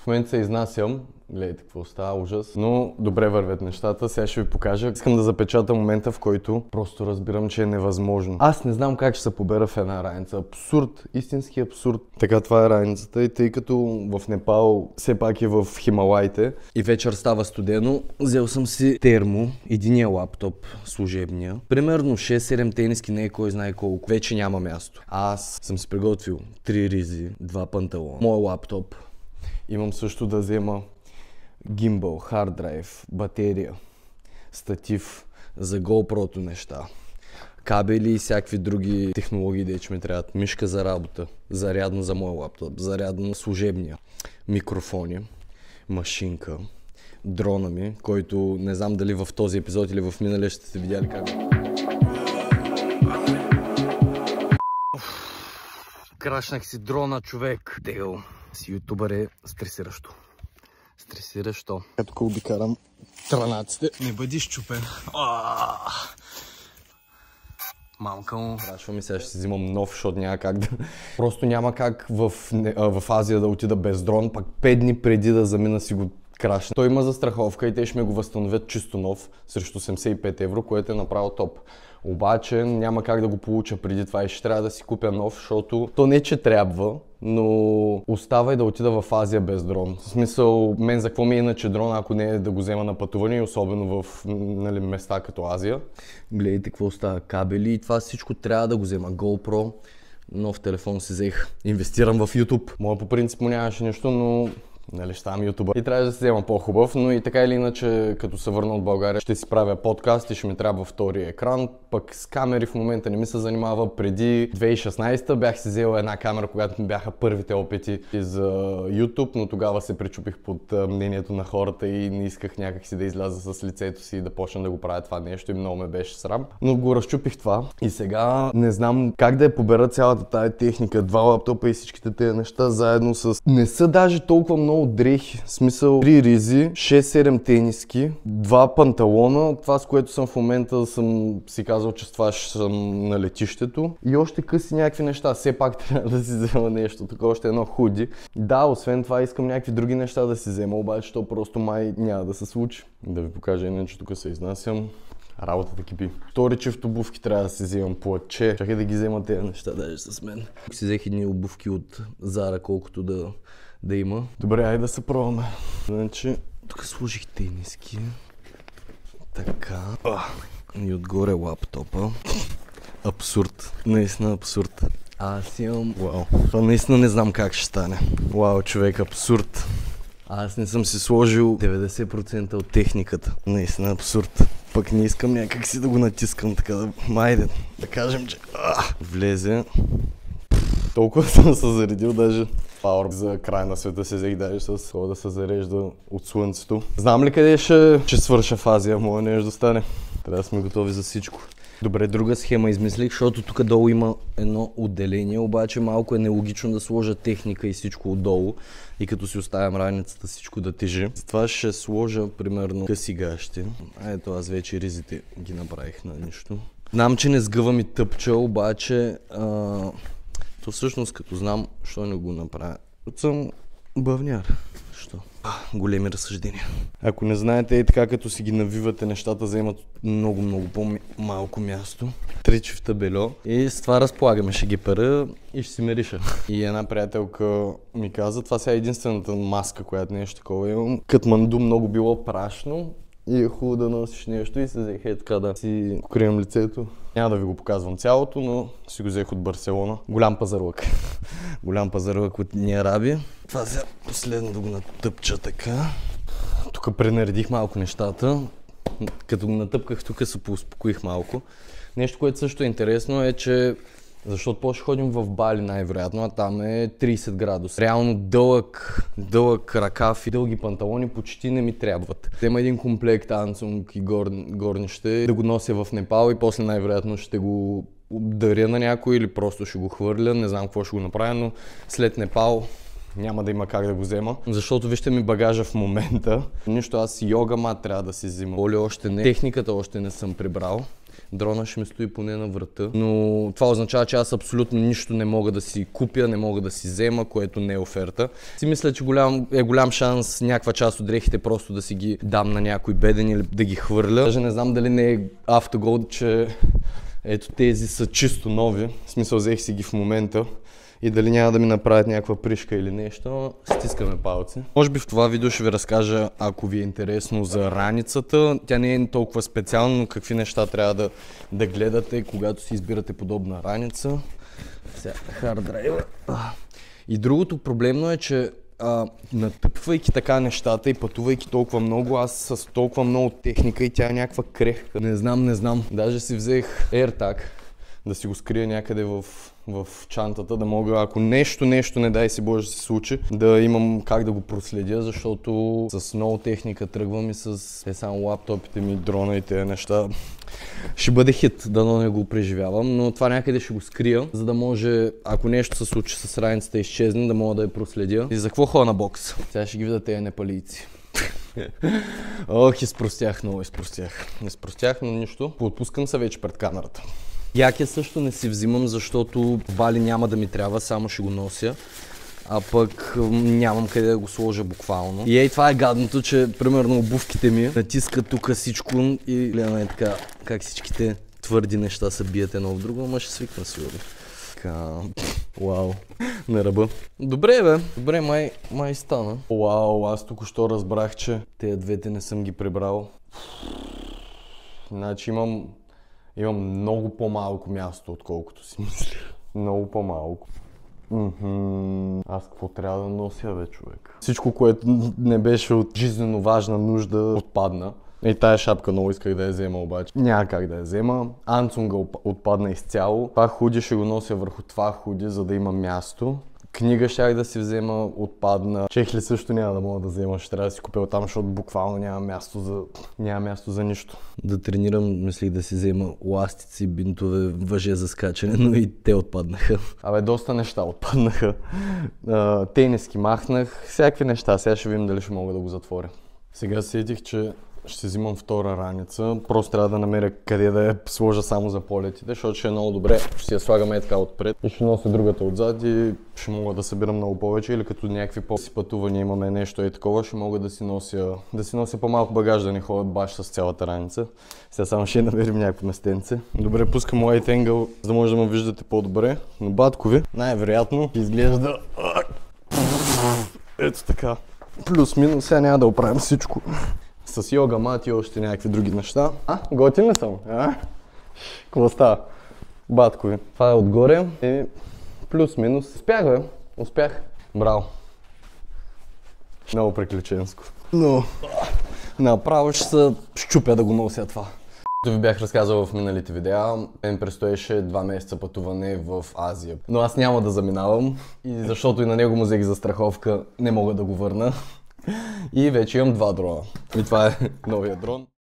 В момента се изнасям. Гледайте какво става, ужас. Но добре вървят нещата, сега ще ви покажа. Искам да запечатам момента, в който просто разбирам, че е невъзможно. Аз не знам как ще се побера в една раница. Абсурд, истински абсурд. Така, това е раницата и тъй като в Непал все пак е в Хималайте и вечер става студено, взел съм си термо, единия лаптоп, служебния. Примерно 6-7 тениски, не е кой знае колко. Вече няма място. Аз съм си приготвил 3 ризи, 2 панталона, мой лаптоп. Имам също да взема гимбъл, хард драйв, батерия, статив за GoPro-то неща, кабели и всякакви други технологии, дече ми трябват. Мишка за работа, зарядно за мой лаптоп, зарядно на служебния, микрофони, машинка, дрона ми, който не знам дали в този епизод или в миналия ще сте видяли как. Крашнах си дрона, човек. Дел, си ютубър е стресиращо. Стресиращо. Тук обикарам транаците. Не бъди щупен. Мамка му. Крашва ми, сега ще си взимам нов, защото няма как да... Просто няма как в Азия да отида без дрон, пак 5 дни преди да замина си го крашна. Той има застраховка и те ще ми го възстановят чисто нов срещу 75 евро, което е направо топ. Обаче няма как да го получа преди това и ще трябва да си купя нов, защото то не че трябва, но остава и да отида в Азия без дрон. В смисъл, мен за какво ми е иначе дрон, ако не е да го взема на пътуване, особено в места като Азия. Гледайте какво става, кабели и това всичко трябва да го взема. GoPro, нов телефон си взех. Инвестирам в YouTube. Моя по принцип му нямаше нещо, но... Нали, ще ставам ютубър. И трябва да се взема по-хубав, но и така или иначе, като се върна от България, ще си правя подкаст и ще ми трябва втори екран. Пък с камери в момента не ми се занимава. Преди 2016 бях си взел една камера, когато ми бяха първите опити за YouTube, но тогава се причупих под мнението на хората и не исках някакси да изляза с лицето си и да почна да го правя това нещо и много ме беше срам. Но го разчупих това и сега не знам как да я побера цялата тая техника, 2 лаптопа и всичките тези неща заедно с... Не са даже толкова много дрехи, в смисъл 3 ризи, 6-7 тениски, 2 панталона, това с което съм в момента съм си казал, че с това ще съм на летището и още къси някакви неща, все пак трябва да си взема нещо, тук още едно худи. Да, освен това искам някакви други неща да си взема, обаче то просто май няма да се случи. Да ви покажа иначе, тук се изнасям. Работата кипи. Втори чифт обувки трябва да си вземам платче. Чакай да ги взема тези неща даже с мен. Си взех едни обувки от Zara, колкото да има. Добре, айде да се пробваме. Значи, тук сложих тениски. Така. И отгоре лаптопа. Абсурд. Наистина абсурд. Аз имам... Вау. Това наистина не знам как ще стане. Вау, човек, абсурд. Аз не съм си сложил 90% от техниката. Наистина абсурд. Пък не искам някак си да го натискам така да... Майде, да кажем, че... Влезе. Толкова съм се заредил, даже пауър за край на света се взех даже с това да се зарежда от слънцето. Знам ли къде ще свърша в Азия, моя нещо да стане. Трябва да сме готови за всичко. Добре, друга схема измислих, защото тук долу има едно отделение, обаче малко е нелогично да сложа техника и всичко отдолу и като си оставям раницата всичко да тежи. Затова ще сложа примерно къси гащи. Ето аз вече ризите ги направих на нищо. Знам, че не сгъвам и тъпча, обаче то всъщност като знам, що не го направя. Съм бъвняр. Що? Големи разсъждения. Ако не знаете, и така като си ги навивате, нещата заемат много по-малко място. 3 чифта бельо. И с това разполагаме, ще ги пера и ще си мириша. И една приятелка ми каза, това сега е единствената маска, която нещо такова имам. Катманду много било прашно. И е хубаво да носиш нещо и се взех така да си покривам лицето. Няма да ви го показвам цялото, но си го взех от Барселона. Голям пазарлък. Голям пазарлък от Ниараби. Това сега последно да го натъпча така. Тук пренаредих малко нещата. Като го натъпках тук се поуспокоих малко. Нещо, което също е интересно е, че защото после ходим в Бали най-вероятно, а там е 30 градуса. Реално дълъг ръкав и дълги панталони почти не ми трябват. Има един комплект ансунг и горнище да го нося в Непал и после най-вероятно ще го даря на някой или просто ще го хвърля. Не знам какво ще го направя, но след Непал няма да има как да го взема. Защото вижте ми багажа в момента. Нищо, аз йога мат трябва да си взима. Оли още не. Техниката още не съм прибрал. Дрона ще ми стои поне на врата, но това означава, че аз абсолютно нищо не мога да си купя, не мога да си взема, което не е оферта. Си мисля, че голям шанс някаква част от дрехите просто да си ги дам на някой беден или да ги хвърля. Даже не знам дали не е автогол, че ето тези са чисто нови, в смисъл взех си ги в момента. И дали няма да ми направят някаква пришка или нещо, стискаме палци. Може би в това видео ще ви разкажа, ако ви е интересно, за раницата. Тя не е толкова специална, но какви неща трябва да гледате, когато си избирате подобна раница. Сега, харддрайва. И другото проблемно е, че натъпвайки така нещата и пътувайки толкова много, аз с толкова много техника и тя е някаква крехка. Не знам. Даже си взех AirTag да си го скрия някъде в чантата, да мога, ако нещо, не дай си Боже да се случи, да имам как да го проследя, защото с много техника тръгвам и с само лаптопите ми, дрона и тези неща. Ще бъде хит, дано не го преживявам, но това някъде ще го скрия, за да може, ако нещо се случи с раницата и изчезне, да мога да я проследя. И за какво ходя на бокс? Сега ще ги видя тези непалийци. Ох, изпростях, но нищо. Поотпускам се вече пред камерата. Якия също не си взимам, защото Бали няма да ми трябва, само ще го нося. А пък нямам къде да го сложа буквално. И това е гадното, че примерно обувките ми натискат тук всичко и гледаме така как всичките твърди неща се бият едно в друго, ама ще свикна сигурно. Така, вау, на ръба. Добре, май стана. Вау, аз току-що разбрах, че тези двете не съм ги прибрал. Значи имам много по-малко място, отколкото си мисля. Много по-малко. Аз какво трябва да нося, бе, човек? Всичко, което не беше от жизненно важна нужда, отпадна. И тая шапка много исках да я взема, обаче няма как да я взема. Анцунга отпадна изцяло. Това худи ще го нося върху това худи, за да има място. Книга щях да си взема, отпадна. Чехли също няма да мога да взема, ще трябва да си купя оттам, защото буквално няма място за нищо. Да тренирам, мислих да си взема ластици, бинтове, въже за скачане, но и те отпаднаха. Абе, доста неща отпаднаха. Тениски махнах, всякакви неща. Сега ще видим дали ще мога да го затворя. Сега сетих, че ще взимам втора раница. Просто трябва да намеря къде да я сложа само за полетите, защото ще е много добре. Ще я слагаме така отпред и ще нося другата отзад и ще мога да събирам много повече. Или като някакви по-си пътувания имаме нещо и такова, ще мога да си нося по-малко багаж, да не ходя баш с цялата раница. Сега само ще намерим някакво местенце. Добре, пускам Wide Angle, за да може да ме виждате по-добре. Но баткови, най-вероятно изглежда ето така. Плюс-минус, сега няма да оправим всичко. С йога мат и още някакви други неща. Готин ли съм? Какво става? Баткови. Това е отгоре и плюс-минус. Успях. Браво. Много приключенско. Но направо ще се щупя да го нося това. Както ви бях разказал в миналите видеа, мен предстоеше 2 месеца пътуване в Азия. Но аз няма да заминавам и защото и на него му взех застраховка, не мога да го върна. И вече имам 2 дрона. И това е новия дрон.